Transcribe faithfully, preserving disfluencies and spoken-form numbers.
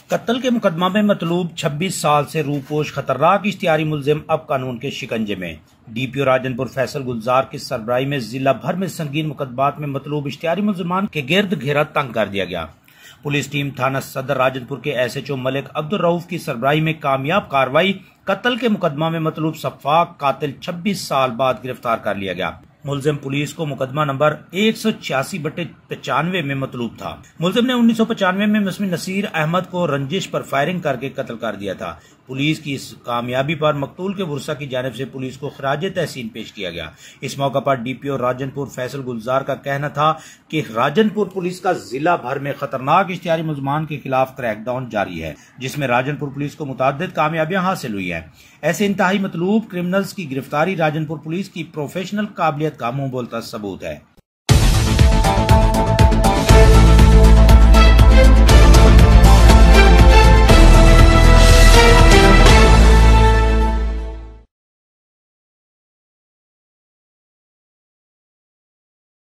कत्ल के मुकदमा में मतलूब छब्बीस साल से रूपोश खतरनाक इश्तिहारी मुलजिम अब कानून के शिकंजे में। डीपीओ राजनपुर फैसल गुलजार की सरबराही में जिला भर में संगीन मुकदमात में मतलूब इश्तिहारी मुलजिमान के गिर्द घेरा तंग कर दिया गया। पुलिस टीम थाना सदर राजनपुर के S H O Malik Abdul Rauf की सरबराही में कामयाब कार्रवाई। कत्ल के मुकदमा में मतलूब सफाक कातिल छब्बीस साल बाद गिरफ्तार कर लिया गया। मुलजिम पुलिस को मुकदमा नंबर एक सौ छियासी बटे पचानवे में मतलूब था। मुलजिम ने उन्नीस सौ पचानवे में मुस्लिम नसीर अहमद को रंजिश पर फायरिंग करके कत्ल कर दिया था। पुलिस की इस कामयाबी पर मकतूल के वुरसा की जानिब से पुलिस को खराज तहसीन पेश किया गया। इस मौका पर डीपीओ राजनपुर फैसल गुलजार का कहना था कि राजनपुर पुलिस का जिला भर में खतरनाक इश्तिहारी मुलजमान के खिलाफ क्रैकडाउन जारी है, जिसमें राजनपुर पुलिस को मुतअद्दिद कामयाबियां हासिल हुई है। ऐसे इंतहाई मतलूब क्रिमिनल्स की गिरफ्तारी राजनपुर पुलिस की प्रोफेशनल काबिलियत का मुंह बोलता सबूत है।